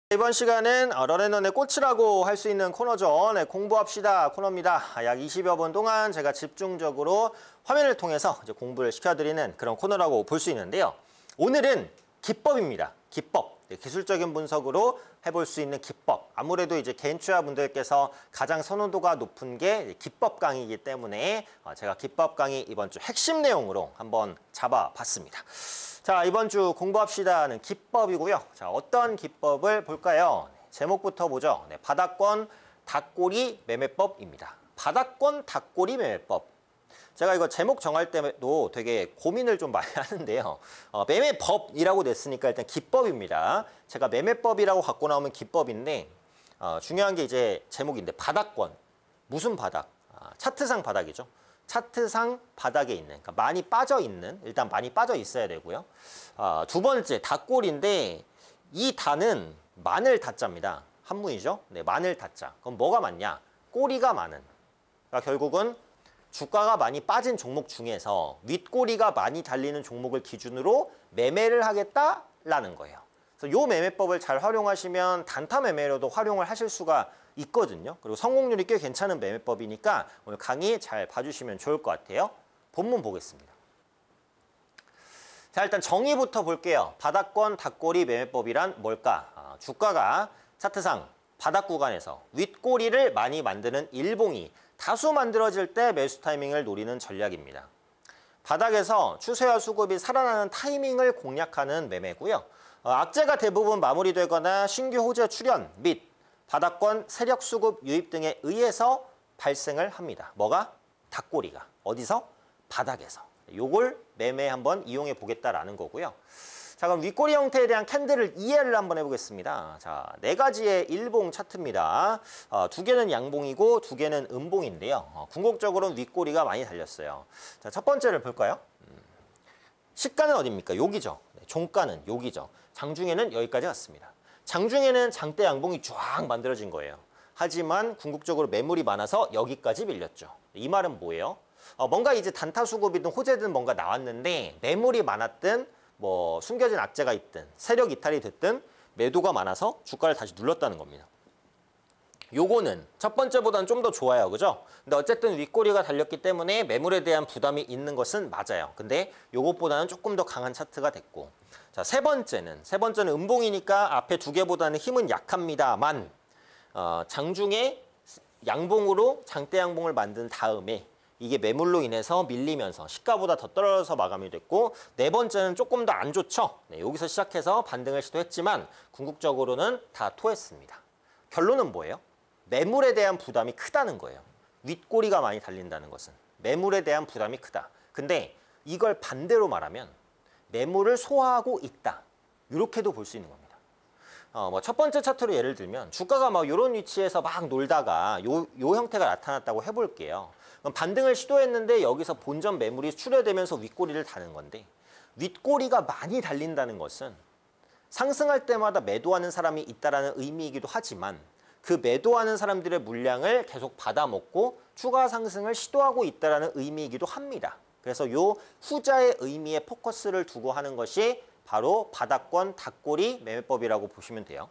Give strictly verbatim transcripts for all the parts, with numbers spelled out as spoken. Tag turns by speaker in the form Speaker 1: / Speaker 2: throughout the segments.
Speaker 1: 이번 시간은 런앤런의 꽃이라고 할 수 있는 코너죠. 네, 공부합시다 코너입니다. 약 이십여 분 동안 제가 집중적으로 화면을 통해서 이제 공부를 시켜드리는 그런 코너라고 볼 수 있는데요. 오늘은 기법입니다. 기법. 네, 기술적인 분석으로 해볼 수 있는 기법. 아무래도 이제 개인투자 분들께서 가장 선호도가 높은 게 기법 강의이기 때문에 제가 기법 강의 이번 주 핵심 내용으로 한번 잡아봤습니다. 자, 이번 주 공부합시다는 기법이고요. 자, 어떤 기법을 볼까요? 네, 제목부터 보죠. 네, 바닥권 닭꼬리 매매법입니다. 바닥권 닭꼬리 매매법. 제가 이거 제목 정할 때도 되게 고민을 좀 많이 하는데요. 어, 매매법이라고 냈으니까 일단 기법입니다. 제가 매매법이라고 갖고 나오면 기법인데 어, 중요한 게 이제 제목인데 바닥권. 무슨 바닥? 아, 차트상 바닥이죠. 차트상 바닥에 있는, 그러니까 많이 빠져 있는, 일단 많이 빠져 있어야 되고요. 아, 두 번째, 닭꼬리인데 이 단은 마늘 다자입니다. 한문이죠. 네, 마늘 다자. 그럼 뭐가 많냐? 꼬리가 많은. 그러니까 결국은 주가가 많이 빠진 종목 중에서 윗꼬리가 많이 달리는 종목을 기준으로 매매를 하겠다라는 거예요. 그래서 이 매매법을 잘 활용하시면 단타 매매로도 활용을 하실 수가 있거든요. 그리고 성공률이 꽤 괜찮은 매매법이니까 오늘 강의 잘 봐주시면 좋을 것 같아요. 본문 보겠습니다. 자, 일단 정의부터 볼게요. 바닥권 닭꼬리 매매법이란 뭘까? 아, 주가가 차트상 바닥 구간에서 윗꼬리를 많이 만드는 일봉이 다수 만들어질 때 매수 타이밍을 노리는 전략입니다. 바닥에서 추세와 수급이 살아나는 타이밍을 공략하는 매매고요. 어, 악재가 대부분 마무리되거나 신규 호재 출현 및 바닥권 세력 수급 유입 등에 의해서 발생을 합니다. 뭐가? 닭꼬리가. 어디서? 바닥에서. 요걸 매매 한번 이용해 보겠다라는 거고요. 자, 그럼 윗꼬리 형태에 대한 캔들을 이해를 한번 해보겠습니다. 자, 네 가지의 일봉 차트입니다. 어, 두 개는 양봉이고 두 개는 음봉인데요. 어, 궁극적으로는 윗꼬리가 많이 달렸어요. 자, 첫 번째를 볼까요? 음, 시가는 어디입니까? 여기죠. 네, 종가는 여기죠. 장중에는 여기까지 갔습니다. 장중에는 장대 양봉이 쫙 만들어진 거예요. 하지만 궁극적으로 매물이 많아서 여기까지 밀렸죠. 이 말은 뭐예요? 어, 뭔가 이제 단타 수급이든 호재든 뭔가 나왔는데 매물이 많았든 뭐 숨겨진 악재가 있든 세력 이탈이 됐든 매도가 많아서 주가를 다시 눌렀다는 겁니다. 요거는 첫 번째보다는 좀 더 좋아요. 그죠? 근데 어쨌든 윗꼬리가 달렸기 때문에 매물에 대한 부담이 있는 것은 맞아요. 근데 요것보다는 조금 더 강한 차트가 됐고, 자, 세 번째는 세 번째는 음봉이니까 앞에 두 개보다는 힘은 약합니다만 어, 장중에 양봉으로 장대 양봉을 만든 다음에 이게 매물로 인해서 밀리면서 시가보다 더 떨어져서 마감이 됐고, 네 번째는 조금 더 안 좋죠. 네, 여기서 시작해서 반등을 시도했지만 궁극적으로는 다 토했습니다. 결론은 뭐예요? 매물에 대한 부담이 크다는 거예요. 윗꼬리가 많이 달린다는 것은 매물에 대한 부담이 크다. 근데 이걸 반대로 말하면 매물을 소화하고 있다. 이렇게도 볼 수 있는 겁니다. 어, 뭐 첫 번째 차트로 예를 들면 주가가 막 이런 위치에서 막 놀다가 요, 요 형태가 나타났다고 해볼게요. 그럼 반등을 시도했는데 여기서 본전 매물이 출회되면서 윗꼬리를 다는 건데, 윗꼬리가 많이 달린다는 것은 상승할 때마다 매도하는 사람이 있다는 의미이기도 하지만 그 매도하는 사람들의 물량을 계속 받아먹고 추가 상승을 시도하고 있다는 의미이기도 합니다. 그래서 요 후자의 의미에 포커스를 두고 하는 것이 바로 바닥권 닭꼬리 매매법이라고 보시면 돼요.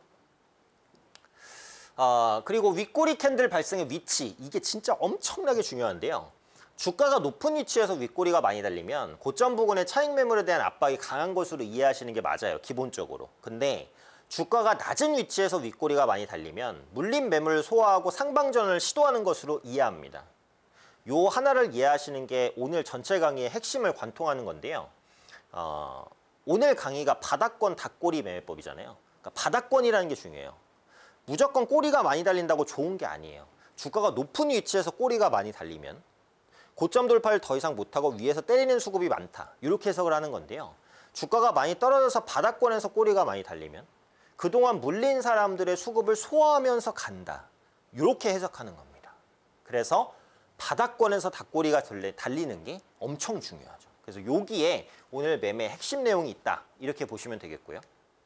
Speaker 1: 어, 그리고 윗꼬리 캔들 발생의 위치, 이게 진짜 엄청나게 중요한데요. 주가가 높은 위치에서 윗꼬리가 많이 달리면 고점 부근의 차익 매물에 대한 압박이 강한 것으로 이해하시는 게 맞아요, 기본적으로. 근데 주가가 낮은 위치에서 윗꼬리가 많이 달리면 물린 매물을 소화하고 상방전을 시도하는 것으로 이해합니다. 요 하나를 이해하시는 게 오늘 전체 강의의 핵심을 관통하는 건데요. 어, 오늘 강의가 바닥권 닭꼬리 매매법이잖아요. 그러니까 바닥권이라는 게 중요해요. 무조건 꼬리가 많이 달린다고 좋은 게 아니에요. 주가가 높은 위치에서 꼬리가 많이 달리면 고점 돌파를 더 이상 못하고 위에서 때리는 수급이 많다. 이렇게 해석을 하는 건데요. 주가가 많이 떨어져서 바닥권에서 꼬리가 많이 달리면 그동안 물린 사람들의 수급을 소화하면서 간다. 이렇게 해석하는 겁니다. 그래서 바닥권에서 닭꼬리가 달리는 게 엄청 중요하죠. 그래서 여기에 오늘 매매 핵심 내용이 있다. 이렇게 보시면 되겠고요.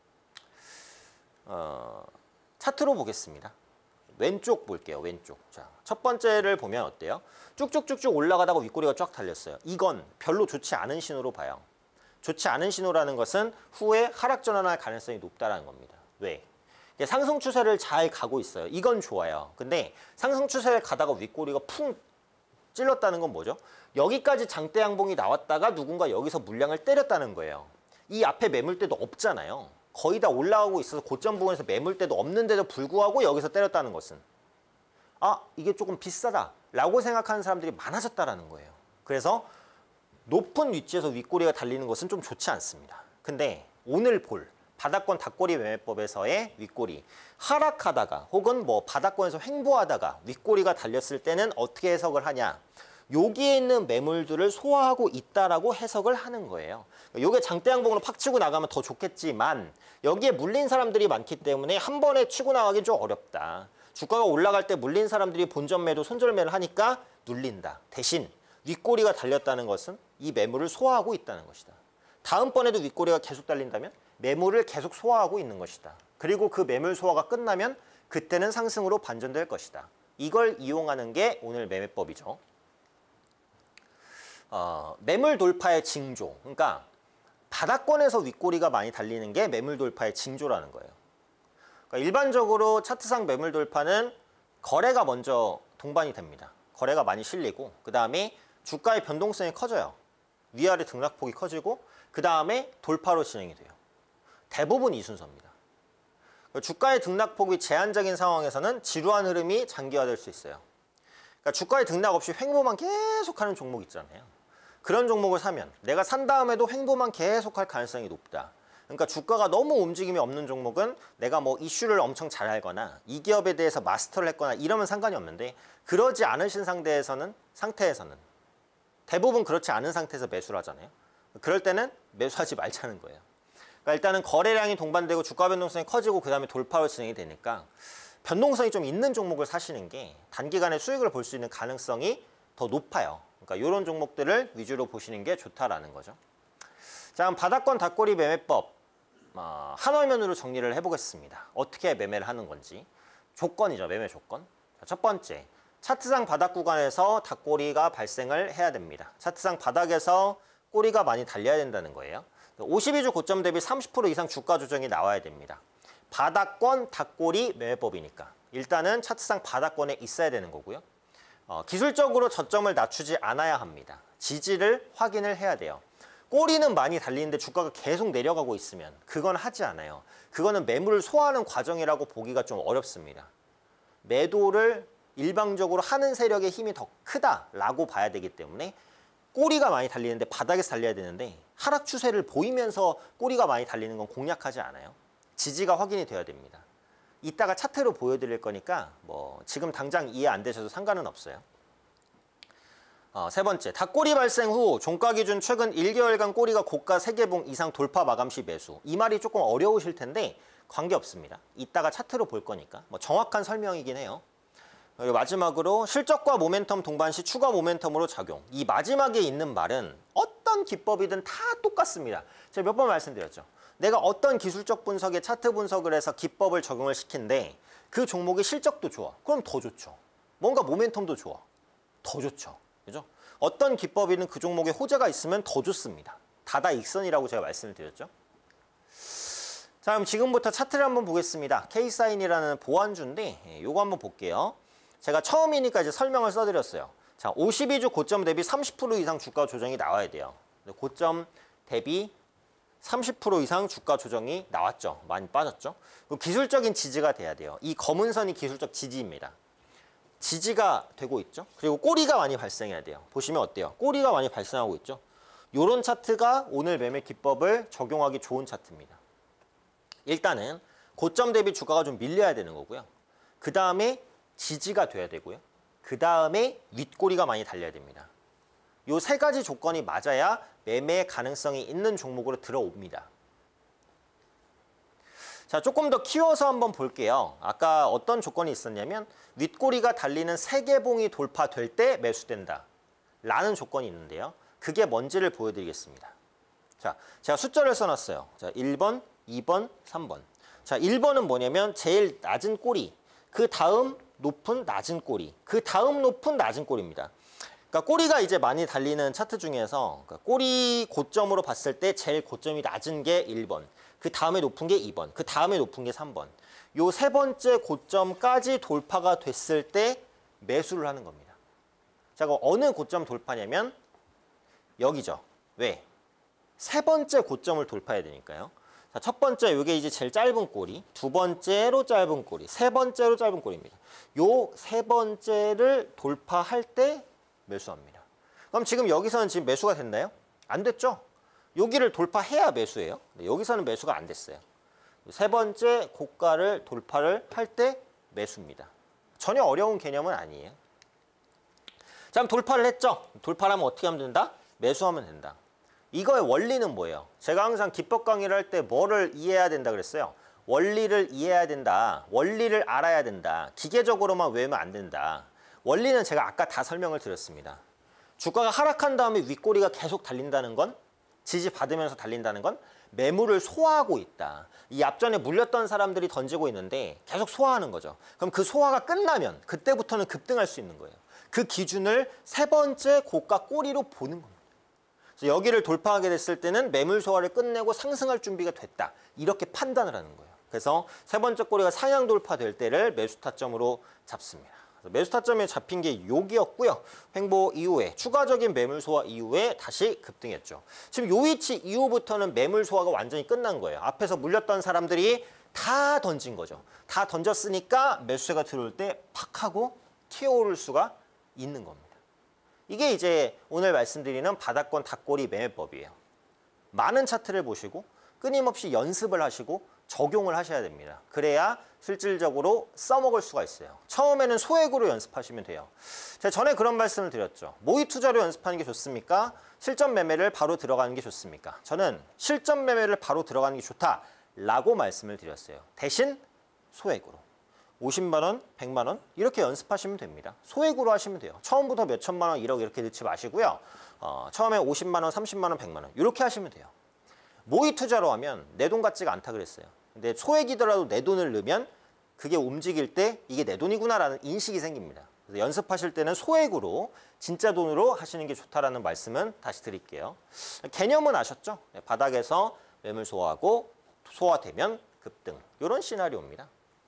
Speaker 1: 어, 차트로 보겠습니다. 왼쪽 볼게요. 왼쪽. 자, 첫 번째를 보면 어때요? 쭉쭉쭉쭉 올라가다가 윗꼬리가 쫙 달렸어요. 이건 별로 좋지 않은 신호로 봐요. 좋지 않은 신호라는 것은 후에 하락 전환할 가능성이 높다는 겁니다. 왜? 상승 추세를 잘 가고 있어요. 이건 좋아요. 근데 상승 추세를 가다가 윗꼬리가 푹 찔렀다는 건 뭐죠? 여기까지 장대 양봉이 나왔다가 누군가 여기서 물량을 때렸다는 거예요. 이 앞에 매물대도 없잖아요. 거의 다 올라가고 있어서 고점 부분에서 매물대도 없는데도 불구하고 여기서 때렸다는 것은 아, 이게 조금 비싸다라고 생각하는 사람들이 많아졌다라는 거예요. 그래서 높은 위치에서 윗꼬리가 달리는 것은 좀 좋지 않습니다. 근데 오늘 볼 바닥권 닭꼬리 매매법에서의 윗꼬리 하락하다가 혹은 뭐 바닥권에서 횡보하다가 윗꼬리가 달렸을 때는 어떻게 해석을 하냐? 여기에 있는 매물들을 소화하고 있다라고 해석을 하는 거예요. 요게 장대 양봉으로 팍 치고 나가면 더 좋겠지만 여기에 물린 사람들이 많기 때문에 한 번에 치고 나가기 좀 어렵다. 주가가 올라갈 때 물린 사람들이 본전 매도, 손절 매를 하니까 눌린다. 대신 윗꼬리가 달렸다는 것은 이 매물을 소화하고 있다는 것이다. 다음번에도 윗꼬리가 계속 달린다면 매물을 계속 소화하고 있는 것이다. 그리고 그 매물 소화가 끝나면 그때는 상승으로 반전될 것이다. 이걸 이용하는 게 오늘 매매법이죠. 어, 매물 돌파의 징조. 그러니까 바닥권에서 윗꼬리가 많이 달리는 게 매물 돌파의 징조라는 거예요. 그러니까 일반적으로 차트상 매물 돌파는 거래가 먼저 동반이 됩니다. 거래가 많이 실리고 그 다음에 주가의 변동성이 커져요. 위아래 등락폭이 커지고 그 다음에 돌파로 진행이 돼요. 대부분 이 순서입니다. 주가의 등락폭이 제한적인 상황에서는 지루한 흐름이 장기화될 수 있어요. 그러니까 주가의 등락 없이 횡보만 계속하는 종목 있잖아요. 그런 종목을 사면 내가 산 다음에도 횡보만 계속할 가능성이 높다. 그러니까 주가가 너무 움직임이 없는 종목은 내가 뭐 이슈를 엄청 잘 알거나 이 기업에 대해서 마스터를 했거나 이러면 상관이 없는데 그러지 않으신 상태에서는 상태에서는 대부분 그렇지 않은 상태에서 매수를 하잖아요. 그럴 때는 매수하지 말자는 거예요. 그러니까 일단은 거래량이 동반되고 주가 변동성이 커지고 그 다음에 돌파로 진행이 되니까 변동성이 좀 있는 종목을 사시는 게 단기간에 수익을 볼 수 있는 가능성이 더 높아요. 그러니까 이런 종목들을 위주로 보시는 게 좋다라는 거죠. 자, 그럼 바닥권 닭꼬리 매매법 어, 한 화면으로 정리를 해보겠습니다. 어떻게 매매를 하는 건지. 조건이죠. 매매 조건. 자, 첫 번째, 차트상 바닥 구간에서 닭꼬리가 발생을 해야 됩니다. 차트상 바닥에서 꼬리가 많이 달려야 된다는 거예요. 오십이 주 고점 대비 삼십 퍼센트 이상 주가 조정이 나와야 됩니다. 바닥권 닭꼬리 매매법이니까 일단은 차트상 바닥권에 있어야 되는 거고요. 어, 기술적으로 저점을 낮추지 않아야 합니다. 지지를 확인을 해야 돼요. 꼬리는 많이 달리는데 주가가 계속 내려가고 있으면 그건 하지 않아요. 그거는 매물을 소화하는 과정이라고 보기가 좀 어렵습니다. 매도를 일방적으로 하는 세력의 힘이 더 크다라고 봐야 되기 때문에 꼬리가 많이 달리는데 바닥에서 달려야 되는데 하락 추세를 보이면서 꼬리가 많이 달리는 건 공략하지 않아요. 지지가 확인이 돼야 됩니다. 이따가 차트로 보여드릴 거니까 뭐 지금 당장 이해 안 되셔도 상관은 없어요. 어, 세 번째, 닭꼬리 발생 후 종가 기준 최근 일 개월간 꼬리가 고가 세 개봉 이상 돌파 마감 시 매수. 이 말이 조금 어려우실 텐데 관계없습니다. 이따가 차트로 볼 거니까 뭐 정확한 설명이긴 해요. 그리고 마지막으로 실적과 모멘텀 동반 시 추가 모멘텀으로 작용. 이 마지막에 있는 말은 어떤 기법이든 다 똑같습니다. 제가 몇 번 말씀드렸죠. 내가 어떤 기술적 분석에 차트 분석을 해서 기법을 적용을 시킨데 그 종목의 실적도 좋아. 그럼 더 좋죠. 뭔가 모멘텀도 좋아. 더 좋죠. 그죠? 어떤 기법이든 그 종목에 호재가 있으면 더 좋습니다. 다다익선이라고 제가 말씀을 드렸죠. 자, 그럼 지금부터 차트를 한번 보겠습니다. K사인이라는 보완주인데 요거 한번 볼게요. 제가 처음이니까 이제 설명을 써드렸어요. 자, 오십이 주 고점 대비 삼십 퍼센트 이상 주가 조정이 나와야 돼요. 고점 대비 삼십 퍼센트 이상 주가 조정이 나왔죠. 많이 빠졌죠. 기술적인 지지가 돼야 돼요. 이 검은 선이 기술적 지지입니다. 지지가 되고 있죠. 그리고 꼬리가 많이 발생해야 돼요. 보시면 어때요? 꼬리가 많이 발생하고 있죠. 이런 차트가 오늘 매매 기법을 적용하기 좋은 차트입니다. 일단은 고점 대비 주가가 좀 밀려야 되는 거고요. 그 다음에 지지가 돼야 되고요. 그 다음에 윗꼬리가 많이 달려야 됩니다. 이 세 가지 조건이 맞아야 매매 가능성이 있는 종목으로 들어옵니다. 자, 조금 더 키워서 한번 볼게요. 아까 어떤 조건이 있었냐면 윗꼬리가 달리는 세개봉이 돌파될 때 매수된다 라는 조건이 있는데요. 그게 뭔지를 보여드리겠습니다. 자, 제가 숫자를 써놨어요. 자, 일 번, 이 번, 삼 번. 자, 일 번은 뭐냐면 제일 낮은 꼬리, 그 다음 높은 낮은 꼬리, 그 다음 높은 낮은 꼬리입니다. 그러니까 꼬리가 이제 많이 달리는 차트 중에서 그러니까 꼬리 고점으로 봤을 때 제일 고점이 낮은 게 일 번, 그 다음에 높은 게 이 번, 그 다음에 높은 게 삼 번. 요 세 번째 고점까지 돌파가 됐을 때 매수를 하는 겁니다. 자, 그럼 어느 고점 돌파냐면 여기죠. 왜? 세 번째 고점을 돌파해야 되니까요. 자, 첫 번째 이게 이제 제일 짧은 꼬리, 두 번째로 짧은 꼬리, 세 번째로 짧은 꼬리입니다. 요 세 번째를 돌파할 때 매수합니다. 그럼 지금 여기서는 지금 매수가 됐나요? 안 됐죠? 여기를 돌파해야 매수예요. 여기서는 매수가 안 됐어요. 세 번째 고가를 돌파를 할 때 매수입니다. 전혀 어려운 개념은 아니에요. 자, 그럼 돌파를 했죠? 돌파하면 어떻게 하면 된다? 매수하면 된다. 이거의 원리는 뭐예요? 제가 항상 기법 강의를 할 때 뭐를 이해해야 된다 그랬어요? 원리를 이해해야 된다. 원리를 알아야 된다. 기계적으로만 외우면 안 된다. 원리는 제가 아까 다 설명을 드렸습니다. 주가가 하락한 다음에 윗꼬리가 계속 달린다는 건, 지지받으면서 달린다는 건 매물을 소화하고 있다. 이 앞전에 물렸던 사람들이 던지고 있는데 계속 소화하는 거죠. 그럼 그 소화가 끝나면 그때부터는 급등할 수 있는 거예요. 그 기준을 세 번째 고가 꼬리로 보는 겁니다. 그래서 여기를 돌파하게 됐을 때는 매물 소화를 끝내고 상승할 준비가 됐다. 이렇게 판단을 하는 거예요. 그래서 세 번째 꼬리가 상향 돌파될 때를 매수 타점으로 잡습니다. 매수 타점에 잡힌 게 여기였고요. 횡보 이후에 추가적인 매물 소화 이후에 다시 급등했죠. 지금 요 위치 이후부터는 매물 소화가 완전히 끝난 거예요. 앞에서 물렸던 사람들이 다 던진 거죠. 다 던졌으니까 매수세가 들어올 때 팍 하고 튀어오를 수가 있는 겁니다. 이게 이제 오늘 말씀드리는 바닥권 닭꼬리 매매법이에요. 많은 차트를 보시고 끊임없이 연습을 하시고 적용을 하셔야 됩니다. 그래야 실질적으로 써먹을 수가 있어요. 처음에는 소액으로 연습하시면 돼요. 제가 전에 그런 말씀을 드렸죠. 모의 투자로 연습하는 게 좋습니까? 실전 매매를 바로 들어가는 게 좋습니까? 저는 실전 매매를 바로 들어가는 게 좋다라고 말씀을 드렸어요. 대신 소액으로. 오십만 원, 백만 원 이렇게 연습하시면 됩니다. 소액으로 하시면 돼요. 처음부터 몇 천만 원, 일억 이렇게 넣지 마시고요. 어, 처음에 오십만 원, 삼십만 원, 백만 원 이렇게 하시면 돼요. 모의 투자로 하면 내 돈 같지가 않다 그랬어요. 근데 소액이더라도 내 돈을 넣으면 그게 움직일 때 이게 내 돈이구나라는 인식이 생깁니다. 그래서 연습하실 때는 소액으로 진짜 돈으로 하시는 게 좋다라는 말씀은 다시 드릴게요. 개념은 아셨죠? 바닥에서 매물 소화하고 소화되면 급등 이런 시나리오입니다.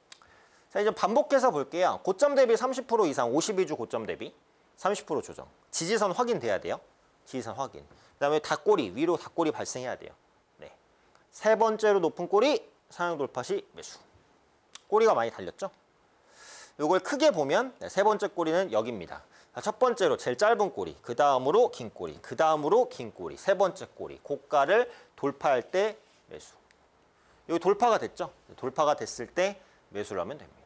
Speaker 1: 자, 이제 반복해서 볼게요. 고점 대비 삼십 퍼센트 이상 오십이 주 고점 대비 삼십 퍼센트 조정. 지지선 확인돼야 돼요. 지지선 확인. 그 다음에 닭꼬리, 위로 닭꼬리 발생해야 돼요. 네. 세 번째로 높은 꼬리, 상향 돌파 시 매수. 꼬리가 많이 달렸죠? 이걸 크게 보면 세 번째 꼬리는 여기입니다. 첫 번째로 제일 짧은 꼬리, 그 다음으로 긴 꼬리, 그 다음으로 긴 꼬리, 세 번째 꼬리, 고가를 돌파할 때 매수. 여기 돌파가 됐죠? 돌파가 됐을 때 매수를 하면 됩니다.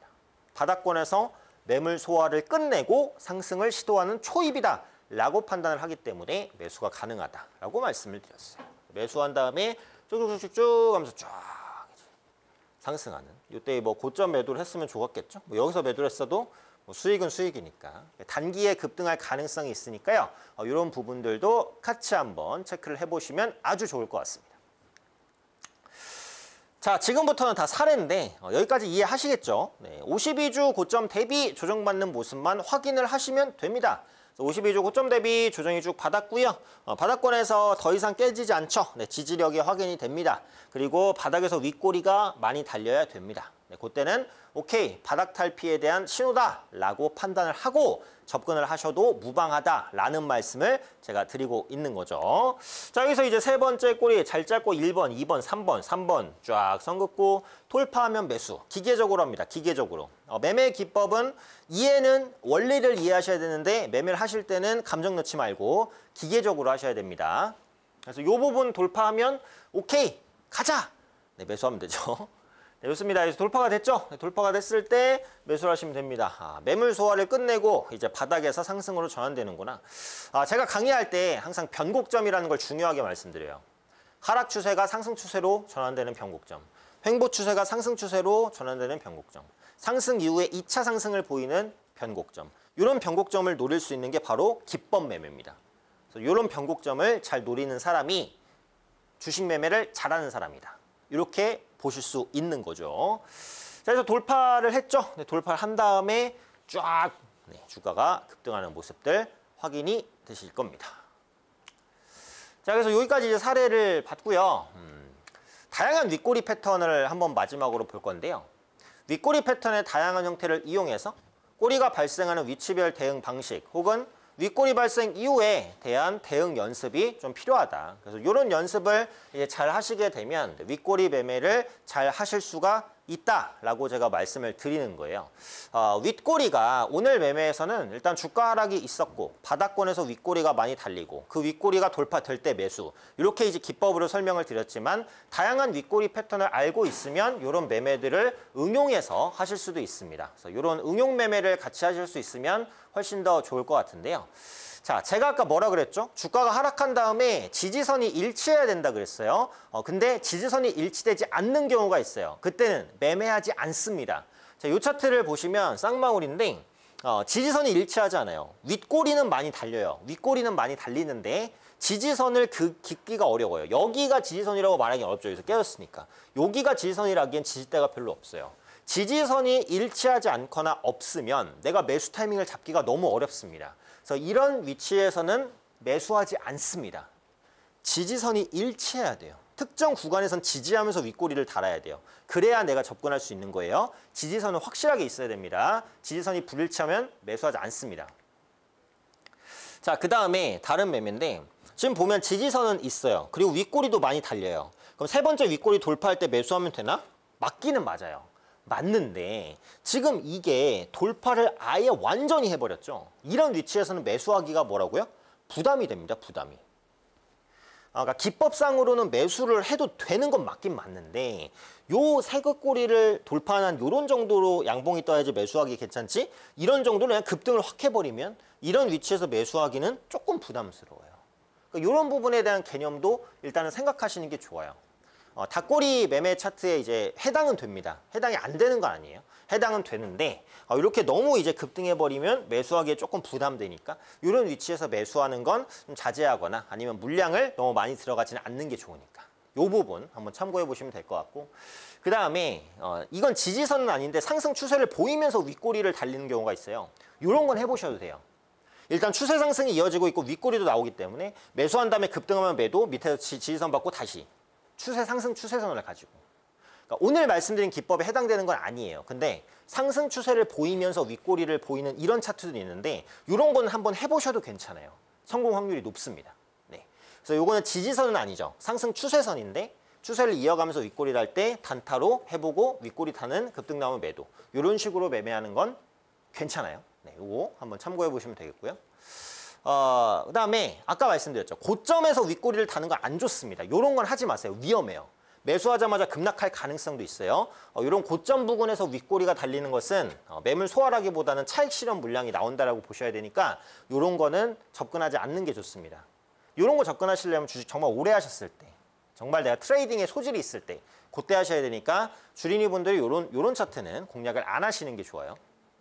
Speaker 1: 바닥권에서 매물 소화를 끝내고 상승을 시도하는 초입이다 라고 판단을 하기 때문에 매수가 가능하다라고 말씀을 드렸어요. 매수한 다음에 쭉쭉쭉쭉 하면서 쫙 상승하는. 이때 뭐 고점 매도를 했으면 좋았겠죠. 뭐 여기서 매도를 했어도 뭐 수익은 수익이니까 단기에 급등할 가능성이 있으니까요. 어, 이런 부분들도 같이 한번 체크를 해보시면 아주 좋을 것 같습니다. 자, 지금부터는 다 사례인데 어, 여기까지 이해하시겠죠? 네, 오십이 주 고점 대비 조정받는 모습만 확인을 하시면 됩니다. 오십이 주 고점 대비 조정이 쭉 받았고요. 어, 바닥권에서 더 이상 깨지지 않죠. 네, 지지력이 확인이 됩니다. 그리고 바닥에서 윗꼬리가 많이 달려야 됩니다. 네, 그때는 오케이, 바닥 탈피에 대한 신호다라고 판단을 하고 접근을 하셔도 무방하다라는 말씀을 제가 드리고 있는 거죠. 자, 여기서 이제 세 번째 꼬리 잘 짧고 일 번, 이 번, 삼 번, 삼 번 쫙 선 긋고 돌파하면 매수. 기계적으로 합니다. 기계적으로. 어, 매매 기법은 이해는 원리를 이해하셔야 되는데 매매를 하실 때는 감정 넣지 말고 기계적으로 하셔야 됩니다. 그래서 이 부분 돌파하면 오케이, 가자! 네, 매수하면 되죠. 네, 좋습니다. 그래서 돌파가 됐죠? 네, 돌파가 됐을 때 매수를 하시면 됩니다. 아, 매물 소화를 끝내고 이제 바닥에서 상승으로 전환되는구나. 아, 제가 강의할 때 항상 변곡점이라는 걸 중요하게 말씀드려요. 하락 추세가 상승 추세로 전환되는 변곡점. 횡보 추세가 상승 추세로 전환되는 변곡점. 상승 이후에 이 차 상승을 보이는 변곡점. 이런 변곡점을 노릴 수 있는 게 바로 기법 매매입니다. 그래서 이런 변곡점을 잘 노리는 사람이 주식 매매를 잘하는 사람이다. 이렇게 보실 수 있는 거죠. 자, 그래서 돌파를 했죠. 네, 돌파를 한 다음에 쫙 네, 주가가 급등하는 모습들 확인이 되실 겁니다. 자, 그래서 여기까지 이제 사례를 봤고요. 음, 다양한 윗꼬리 패턴을 한번 마지막으로 볼 건데요. 윗꼬리 패턴의 다양한 형태를 이용해서 꼬리가 발생하는 위치별 대응 방식 혹은 윗꼬리 발생 이후에 대한 대응 연습이 좀 필요하다. 그래서 이런 연습을 이제 잘 하시게 되면 윗꼬리 매매를 잘 하실 수가 있다라고 제가 말씀을 드리는 거예요. 어, 윗꼬리가 오늘 매매에서는 일단 주가 하락이 있었고 바닥권에서 윗꼬리가 많이 달리고 그 윗꼬리가 돌파될 때 매수 이렇게 이제 기법으로 설명을 드렸지만 다양한 윗꼬리 패턴을 알고 있으면 이런 매매들을 응용해서 하실 수도 있습니다. 그래서 이런 응용 매매를 같이 하실 수 있으면 훨씬 더 좋을 것 같은데요. 자, 제가 아까 뭐라 그랬죠? 주가가 하락한 다음에 지지선이 일치해야 된다 그랬어요. 어, 근데 지지선이 일치되지 않는 경우가 있어요. 그때는 매매하지 않습니다. 자, 이 차트를 보시면 쌍방울인데 어, 지지선이 일치하지 않아요. 윗꼬리는 많이 달려요. 윗꼬리는 많이 달리는데 지지선을 그 긋기가 어려워요. 여기가 지지선이라고 말하기 어렵죠. 여기서 깨졌으니까. 여기가 지지선이라기엔 지지대가 별로 없어요. 지지선이 일치하지 않거나 없으면 내가 매수 타이밍을 잡기가 너무 어렵습니다. 그래서 이런 위치에서는 매수하지 않습니다. 지지선이 일치해야 돼요. 특정 구간에선 지지하면서 윗꼬리를 달아야 돼요. 그래야 내가 접근할 수 있는 거예요. 지지선은 확실하게 있어야 됩니다. 지지선이 불일치하면 매수하지 않습니다. 자, 그 다음에 다른 매매인데 지금 보면 지지선은 있어요. 그리고 윗꼬리도 많이 달려요. 그럼 세 번째 윗꼬리 돌파할 때 매수하면 되나? 맞기는 맞아요. 맞는데 지금 이게 돌파를 아예 완전히 해버렸죠. 이런 위치에서는 매수하기가 뭐라고요? 부담이 됩니다. 부담이. 아, 그러니까 기법상으로는 매수를 해도 되는 건 맞긴 맞는데 요 세긋꼬리를 돌파한 요런 정도로 양봉이 떠야지 매수하기 괜찮지? 이런 정도로 그냥 급등을 확 해버리면 이런 위치에서 매수하기는 조금 부담스러워요. 그러니까 이런 부분에 대한 개념도 일단은 생각하시는 게 좋아요. 어, 닭꼬리 매매 차트에 이제 해당은 됩니다. 해당이 안 되는 건 아니에요. 해당은 되는데 어, 이렇게 너무 이제 급등해버리면 매수하기에 조금 부담되니까 이런 위치에서 매수하는 건 좀 자제하거나 아니면 물량을 너무 많이 들어가지는 않는 게 좋으니까 이 부분 한번 참고해 보시면 될 것 같고 그 다음에 어, 이건 지지선은 아닌데 상승 추세를 보이면서 윗꼬리를 달리는 경우가 있어요. 이런 건 해보셔도 돼요. 일단 추세 상승이 이어지고 있고 윗꼬리도 나오기 때문에 매수한 다음에 급등하면 매도 밑에서 지, 지지선 받고 다시 추세 상승 추세선을 가지고 그러니까 오늘 말씀드린 기법에 해당되는 건 아니에요. 근데 상승 추세를 보이면서 윗꼬리를 보이는 이런 차트도 있는데 이런 거는 한번 해보셔도 괜찮아요. 성공 확률이 높습니다. 네. 그래서 요거는 지지선은 아니죠. 상승 추세선인데 추세를 이어가면서 윗꼬리 달 때 단타로 해보고 윗꼬리 타는 급등 나오면 매도 이런 식으로 매매하는 건 괜찮아요. 네, 요거 한번 참고해 보시면 되겠고요. 어, 그 다음에 아까 말씀드렸죠. 고점에서 윗꼬리를 타는 건 안 좋습니다. 이런 건 하지 마세요. 위험해요. 매수하자마자 급락할 가능성도 있어요. 어, 이런 고점 부근에서 윗꼬리가 달리는 것은 어, 매물 소화라기보다는 차익 실현 물량이 나온다라고 보셔야 되니까 이런 거는 접근하지 않는 게 좋습니다. 이런 거 접근하시려면 주식 정말 오래 하셨을 때 정말 내가 트레이딩에 소질이 있을 때 그때 하셔야 되니까 주린이 분들이 이런, 이런 차트는 공략을 안 하시는 게 좋아요.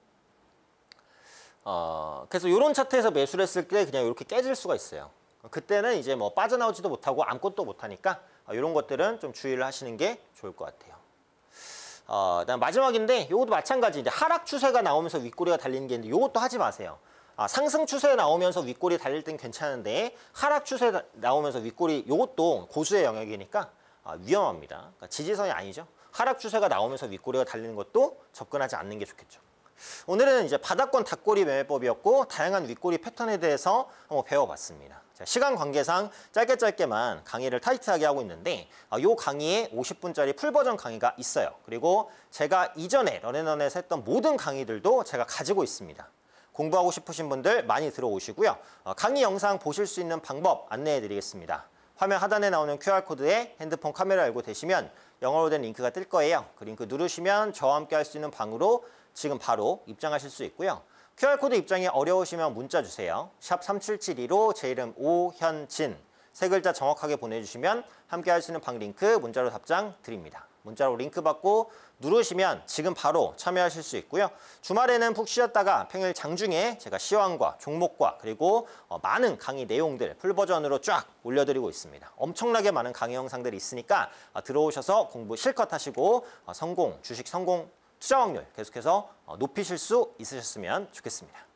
Speaker 1: 어, 그래서 이런 차트에서 매수를 했을 때 그냥 이렇게 깨질 수가 있어요. 그때는 이제 뭐 빠져나오지도 못하고 아무것도 못하니까 어, 이런 것들은 좀 주의를 하시는 게 좋을 것 같아요. 어, 그다음 마지막인데 이것도 마찬가지 이제 하락 추세가 나오면서 윗꼬리가 달리는 게 있는데 이것도 하지 마세요. 아, 상승 추세 나오면서 윗꼬리 달릴 땐 괜찮은데 하락 추세 나오면서 윗꼬리 이것도 고수의 영역이니까 아, 위험합니다. 그러니까 지지선이 아니죠. 하락 추세가 나오면서 윗꼬리가 달리는 것도 접근하지 않는 게 좋겠죠. 오늘은 이제 바닥권 닭꼬리 매매법이었고 다양한 윗꼬리 패턴에 대해서 한번 배워봤습니다. 자, 시간 관계상 짧게 짧게만 강의를 타이트하게 하고 있는데 이 어, 강의에 오십 분짜리 풀버전 강의가 있어요. 그리고 제가 이전에 런앤런에서 했던 모든 강의들도 제가 가지고 있습니다. 공부하고 싶으신 분들 많이 들어오시고요. 어, 강의 영상 보실 수 있는 방법 안내해 드리겠습니다. 화면 하단에 나오는 큐알코드에 핸드폰 카메라 열고 되시면 영어로 된 링크가 뜰 거예요. 그 링크 누르시면 저와 함께 할 수 있는 방으로 지금 바로 입장하실 수 있고요. 큐알코드 입장이 어려우시면 문자 주세요. 샵 삼칠칠이로 제 이름 오현진 세 글자 정확하게 보내주시면 함께 할 수 있는 방 링크 문자로 답장 드립니다. 문자로 링크 받고 누르시면 지금 바로 참여하실 수 있고요. 주말에는 푹 쉬었다가 평일 장중에 제가 시황과 종목과 그리고 어, 많은 강의 내용들 풀버전으로 쫙 올려드리고 있습니다. 엄청나게 많은 강의 영상들이 있으니까 어, 들어오셔서 공부 실컷 하시고 어, 성공, 주식 성공 투자 확률 계속해서 높이실 수 있으셨으면 좋겠습니다.